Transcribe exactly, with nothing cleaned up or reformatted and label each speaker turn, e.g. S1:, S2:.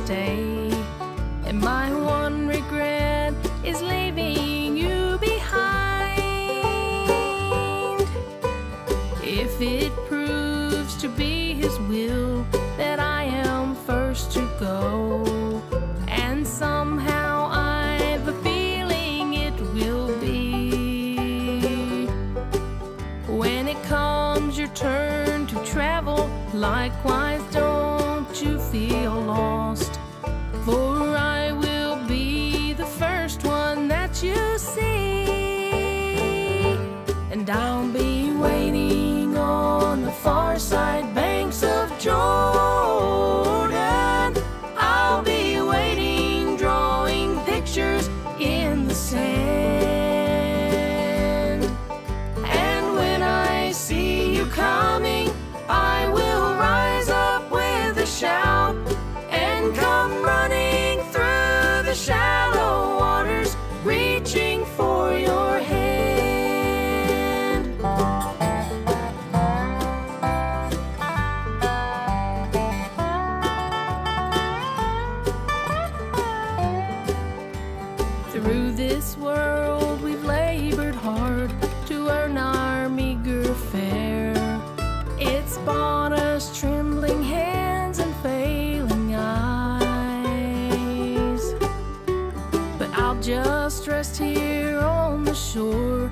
S1: stay. And my one regret is leaving you behind. If it proves to be His will that I am first to go, and somehow I've a feeling it will be, when it comes your turn to travel, likewise don't you feel lost, for I will be the first one that you see, and I'll be waiting on the far side banks of Jordan. I'll be waiting, drawing pictures in the sand, and when I see you coming, I will rise up with a shout and come running through the shallow waters, reaching for your hand. Through this world we've labored hard to earn our meager fare. It's bought us trembling hands and failing eyes, but I'll just rest here on the shore